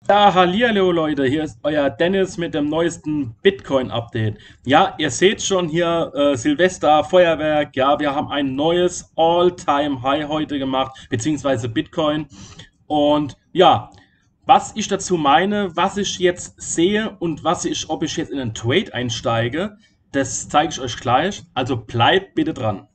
Ja, hallihallo Leute, hier ist euer Dennis mit dem neuesten Bitcoin-Update. Ja, ihr seht schon hier Silvester, Feuerwerk, ja, wir haben ein neues All-Time-High heute gemacht, beziehungsweise Bitcoin. Und ja, was ich dazu meine, was ich jetzt sehe und ob ich jetzt in einen Trade einsteige, das zeige ich euch gleich. Also bleibt bitte dran.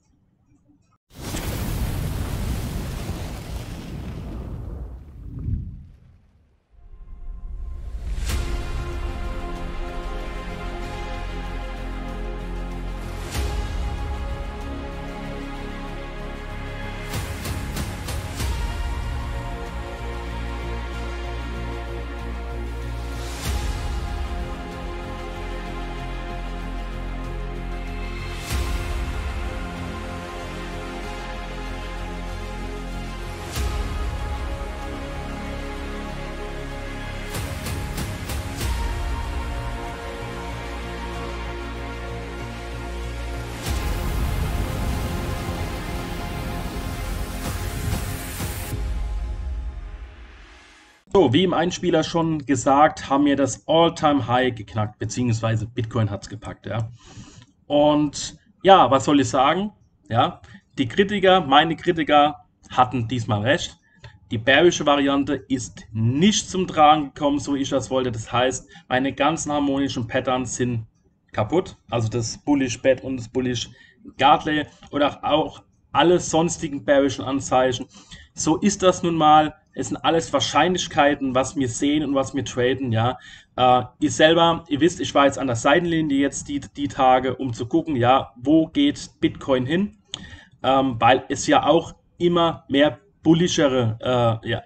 So, wie im Einspieler schon gesagt, haben wir das All-Time-High geknackt, beziehungsweise Bitcoin hat es gepackt, ja. Und ja, was soll ich sagen? Ja, meine Kritiker hatten diesmal recht. Die bärische Variante ist nicht zum Tragen gekommen, so wie ich das wollte. Das heißt, meine ganzen harmonischen Patterns sind kaputt. Also das Bullish Bad und das Bullish Gartley oder auch alle sonstigen bärischen Anzeichen. So ist das nun mal. Es sind alles Wahrscheinlichkeiten, was wir sehen und was wir traden, ja. Ich selber, ihr wisst, ich war jetzt an der Seitenlinie jetzt die Tage, um zu gucken, ja, wo geht Bitcoin hin? Weil es ja auch immer mehr bullischere ja,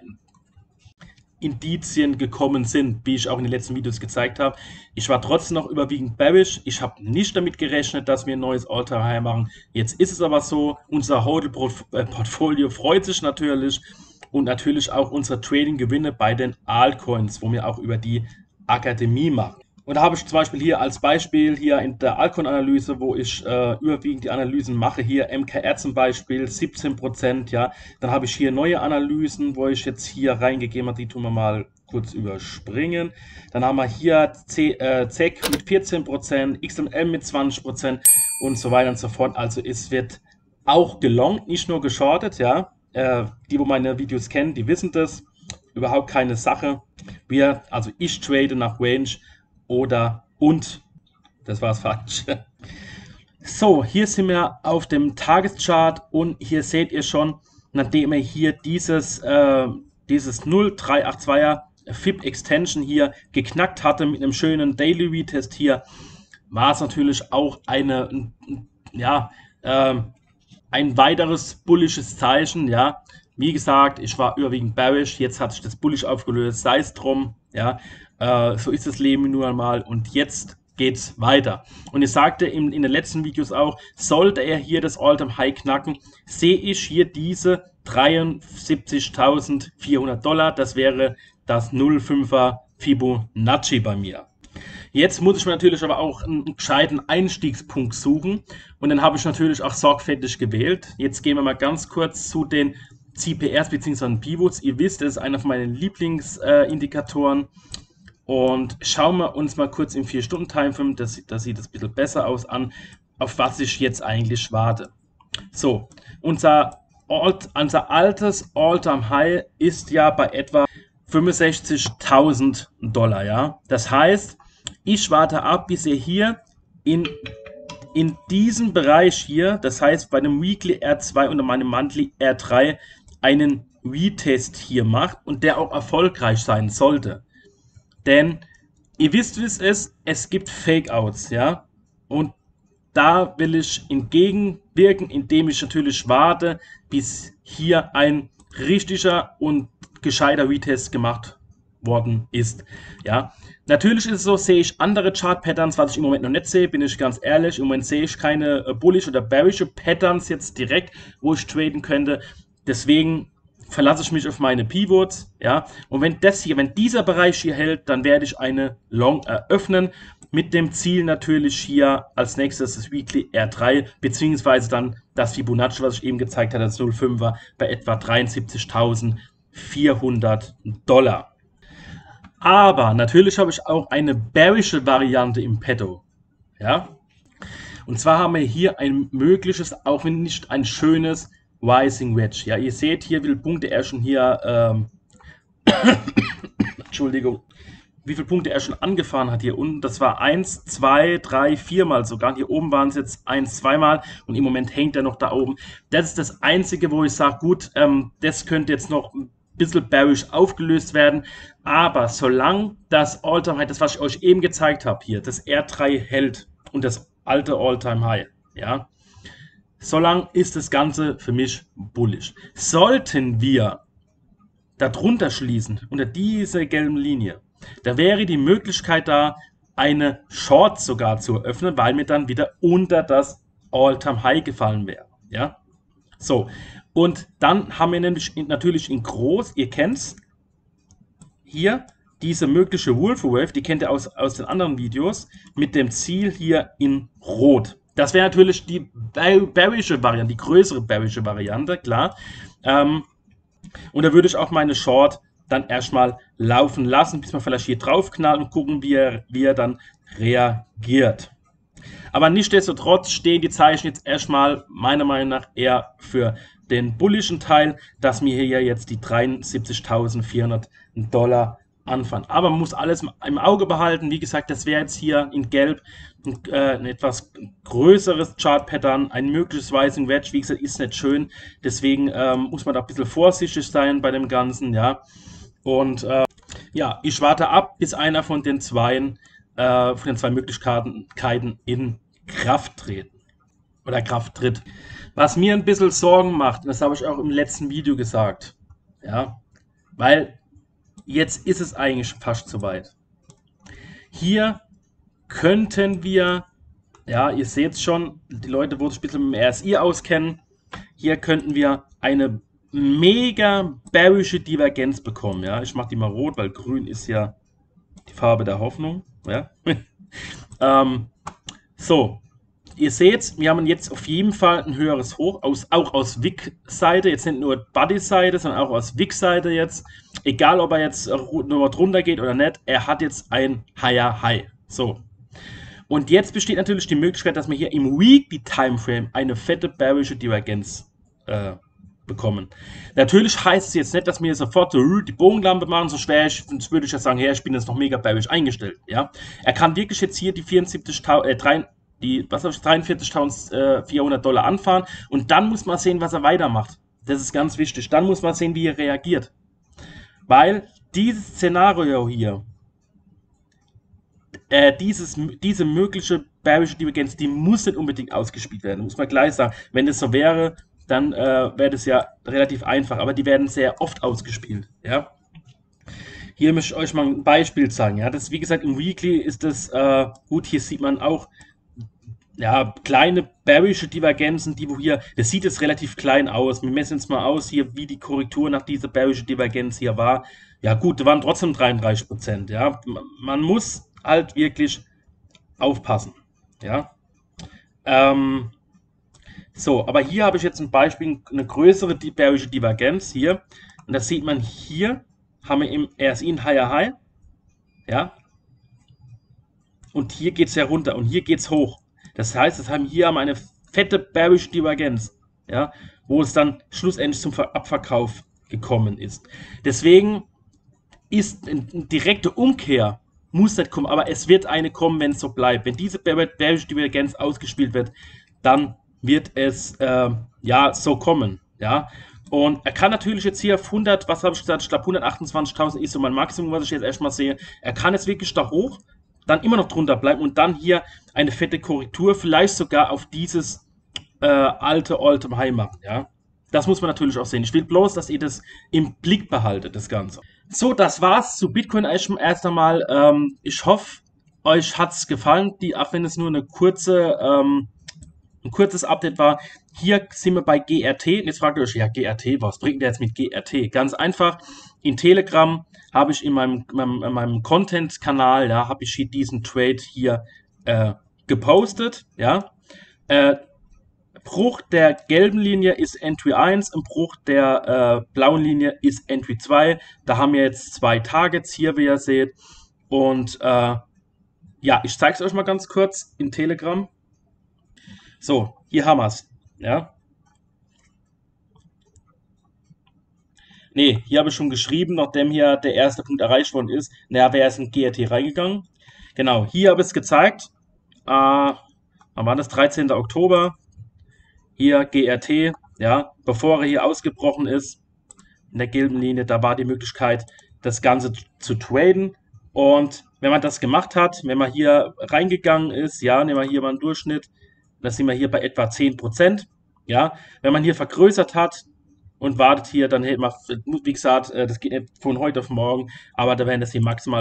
Indizien gekommen sind, wie ich auch in den letzten Videos gezeigt habe. Ich war trotzdem noch überwiegend bearish. Ich habe nicht damit gerechnet, dass wir ein neues All-Time-High machen. Jetzt ist es aber so. Unser Hodl-Portfolio freut sich natürlich und natürlich auch unsere Trading-Gewinne bei den Altcoins, wo wir auch über die Akademie machen. Und da habe ich zum Beispiel hier als Beispiel hier in der Altcoin-Analyse, wo ich überwiegend die Analysen mache, hier MKR zum Beispiel 17%, ja. Dann habe ich hier neue Analysen, wo ich jetzt hier reingegeben habe, die tun wir mal kurz überspringen. Dann haben wir hier ZEC mit 14%, XML mit 20% und so weiter und so fort. Also es wird auch gelongt, nicht nur geschortet, ja. Die, wo meine Videos kennen, die wissen das. Überhaupt keine Sache. Also ich trade nach Range das war es falsch. So, hier sind wir auf dem Tageschart und hier seht ihr schon, nachdem wir hier dieses 0382er FIB Extension hier geknackt hatte mit einem schönen Daily Retest hier, war es natürlich auch ja, ein weiteres bullisches Zeichen, ja. Wie gesagt, ich war überwiegend bearish, jetzt hat sich das bullish aufgelöst, sei es drum, ja. So ist das Leben nun einmal und jetzt geht's weiter. Und ich sagte in den letzten Videos auch, sollte er hier das All-Time-High knacken, sehe ich hier diese 73.400 $. Das wäre das 0,5er Fibonacci bei mir. Jetzt muss ich mir natürlich aber auch einen gescheiten Einstiegspunkt suchen und den habe ich natürlich auch sorgfältig gewählt. Jetzt gehen wir mal ganz kurz zu den CPRs bzw. Pivots. Ihr wisst, das ist einer von meinen Lieblingsindikatoren. Und schauen wir uns mal kurz im 4-Stunden-Timeframe, das sieht das ein bisschen besser aus, an, auf was ich jetzt eigentlich warte. So, unser altes All-Time-High ist ja bei etwa 65.000 $, ja. Das heißt, ich warte ab, bis ihr hier in diesem Bereich hier, das heißt bei dem Weekly R2 und meinem Monthly R3, einen Retest hier macht und der auch erfolgreich sein sollte. Denn ihr wisst, wie es ist, es gibt Fake-Outs, ja. Und da will ich entgegenwirken, indem ich natürlich warte, bis hier ein richtiger und gescheiter Retest gemacht worden ist, ja. Natürlich ist es so, sehe ich andere Chart-Patterns, was ich im Moment noch nicht sehe, bin ich ganz ehrlich. Im Moment sehe ich keine bullish oder bearische Patterns jetzt direkt, wo ich traden könnte. Deswegen verlasse ich mich auf meine Pivots, ja. Und wenn dieser Bereich hier hält, dann werde ich eine Long eröffnen. Mit dem Ziel natürlich hier als nächstes das Weekly R3, beziehungsweise dann das Fibonacci, was ich eben gezeigt habe, das 0,5er bei etwa 73.400 $. Aber natürlich habe ich auch eine bearische Variante im Petto. Ja? Und zwar haben wir hier ein mögliches, auch wenn nicht ein schönes Rising Wedge. Ja, ihr seht hier, wie viele Punkte er schon hier, Entschuldigung, wie viele Punkte er schon angefahren hat hier unten. Das war 1, 2, 3, 4 Mal sogar. Hier oben waren es jetzt 1, 2 Mal und im Moment hängt er noch da oben. Das ist das Einzige, wo ich sage, gut, das könnte jetzt noch ein bisschen bearish aufgelöst werden. Aber solange das All-Time High, das was ich euch eben gezeigt habe hier, das R3 hält und das alte All-Time High, ja, solange ist das Ganze für mich bullish. Sollten wir darunter schließen, unter dieser gelben Linie, da wäre die Möglichkeit da, eine Short sogar zu eröffnen, weil mir dann wieder unter das All-Time-High gefallen wäre. Ja? So, und dann haben wir nämlich natürlich in groß, ihr kennt's, hier diese mögliche Wolfe Wave, die kennt ihr aus den anderen Videos, mit dem Ziel hier in Rot. Das wäre natürlich die bearische Variante, die größere bearische Variante, klar. Und da würde ich auch meine Short dann erstmal laufen lassen, bis wir vielleicht hier draufknallen und gucken, wie er dann reagiert. Aber nichtsdestotrotz stehen die Zeichen jetzt erstmal meiner Meinung nach eher für den bullischen Teil, dass wir hier jetzt die 73.400 Dollar anfangen. Aber man muss alles im Auge behalten. Wie gesagt, das wäre jetzt hier in Gelb ein etwas größeres Chart-Pattern, ein mögliches Rising Wedge. Wie gesagt, ist nicht schön. Deswegen muss man da ein bisschen vorsichtig sein bei dem Ganzen. Ja. Und ja, ich warte ab, bis einer von den zwei Möglichkeiten in Kraft treten oder Kraft tritt. Was mir ein bisschen Sorgen macht, das habe ich auch im letzten Video gesagt, ja, weil jetzt ist es eigentlich fast soweit. Hier könnten wir, ja, ihr seht es schon, die Leute, wo sich ein bisschen mit dem RSI auskennen, hier könnten wir eine mega bearische Divergenz bekommen. Ja, ich mache die mal rot, weil grün ist ja die Farbe der Hoffnung. Ja. So, ihr seht, wir haben jetzt auf jeden Fall ein höheres Hoch, auch aus Wick-Seite, jetzt nicht nur Buddy-Seite, sondern auch aus Wick-Seite jetzt. Egal, ob er jetzt nur drunter geht oder nicht, er hat jetzt ein Higher High. So. Und jetzt besteht natürlich die Möglichkeit, dass wir hier im Weekly Timeframe eine fette bearische Divergenz bekommen. Natürlich heißt es jetzt nicht, dass wir sofort so die Bogenlampe machen, so schwer ist, sonst würde ich ja sagen, hey, ich bin jetzt noch mega bearish eingestellt. Ja? Er kann wirklich jetzt hier die 43.400 Dollar anfahren und dann muss man sehen, was er weitermacht. Das ist ganz wichtig. Dann muss man sehen, wie er reagiert. Weil dieses Szenario hier, diese mögliche bearische Divergenz, die muss nicht unbedingt ausgespielt werden, muss man gleich sagen. Wenn das so wäre, dann wäre das ja relativ einfach, aber die werden sehr oft ausgespielt. Ja? Hier möchte ich euch mal ein Beispiel zeigen. Ja? Das, wie gesagt, im Weekly ist das gut, hier sieht man auch ja, kleine bearische Divergenzen, die wo hier, das sieht jetzt relativ klein aus. Wir messen jetzt mal aus hier, wie die Korrektur nach dieser bearische Divergenz hier war. Ja gut, da waren trotzdem 33%. Ja? Man muss halt wirklich aufpassen. Ja. So, aber hier habe ich jetzt ein Beispiel, eine größere bearische Divergenz hier. Und das sieht man hier, haben wir im RSI ein Higher High. Ja. Und hier geht es ja runter und hier geht es hoch. Das heißt, hier haben wir eine fette bearische Divergenz. Ja, wo es dann schlussendlich zum Abverkauf gekommen ist. Deswegen ist eine direkte Umkehr muss nicht kommen, aber es wird eine kommen, wenn es so bleibt. Wenn diese bearische Divergenz ausgespielt wird, dann wird es ja so kommen. Ja, und er kann natürlich jetzt hier auf 100, was habe ich gesagt, ich glaube 128.000 ist so mein Maximum, was ich jetzt erstmal sehe. Er kann jetzt wirklich da hoch, dann immer noch drunter bleiben und dann hier eine fette Korrektur, vielleicht sogar auf dieses alte All-Time High machen. Ja, das muss man natürlich auch sehen. Ich will bloß, dass ihr das im Blick behaltet, das Ganze. So, das war's zu Bitcoin erst einmal. Ich hoffe, euch hat's gefallen, auch wenn es nur ein kurzes Update war. Hier sind wir bei GRT. Jetzt fragt ihr euch, ja, GRT, was bringt der jetzt mit GRT? Ganz einfach, in Telegram habe ich in meinem Content-Kanal, ja, habe ich hier diesen Trade hier gepostet, ja. Bruch der gelben Linie ist Entry 1, im Bruch der blauen Linie ist Entry 2. Da haben wir jetzt 2 Targets hier, wie ihr seht. Und ja, ich zeige es euch mal ganz kurz in Telegram. So, hier haben wir es. Ja. Nee, hier habe ich schon geschrieben, nachdem hier der erste Punkt erreicht worden ist. Naja, wer ist in GRT reingegangen? Genau, hier habe ich es gezeigt. Wann war das? 13. Oktober. Hier GRT, ja, bevor er hier ausgebrochen ist, in der gelben Linie, da war die Möglichkeit, das Ganze zu traden. Und wenn man das gemacht hat, wenn man hier reingegangen ist, ja, nehmen wir hier mal einen Durchschnitt, da sind wir hier bei etwa 10%. Ja, wenn man hier vergrößert hat und wartet hier, dann hält man, wie gesagt, das geht nicht von heute auf morgen, aber da wären das hier maximal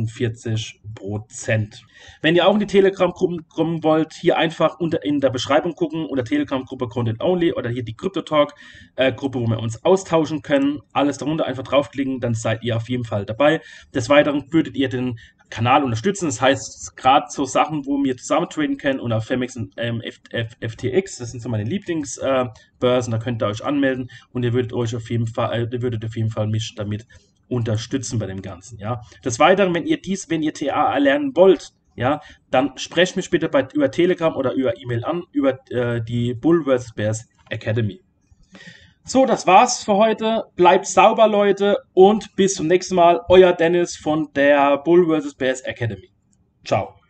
45%. Wenn ihr auch in die Telegram-Gruppen kommen wollt, hier einfach in der Beschreibung gucken, unter Telegram-Gruppe Content Only oder hier die Crypto-Talk-Gruppe, wo wir uns austauschen können. Alles darunter einfach draufklicken, dann seid ihr auf jeden Fall dabei. Des Weiteren würdet ihr den Kanal unterstützen. Das heißt, gerade so Sachen, wo wir zusammen traden können und auf Femex und FTX, das sind so meine Lieblingsbörsen, da könnt ihr euch anmelden und ihr würdet auf jeden Fall mich damit unterstützen bei dem Ganzen. Ja. Des Weiteren, wenn ihr TA erlernen wollt, ja, dann sprecht mich bitte über Telegram oder über E-Mail an, über die Bull vs. Bears Academy. So, das war's für heute. Bleibt sauber, Leute, und bis zum nächsten Mal. Euer Dennis von der Bull vs. Bears Academy. Ciao.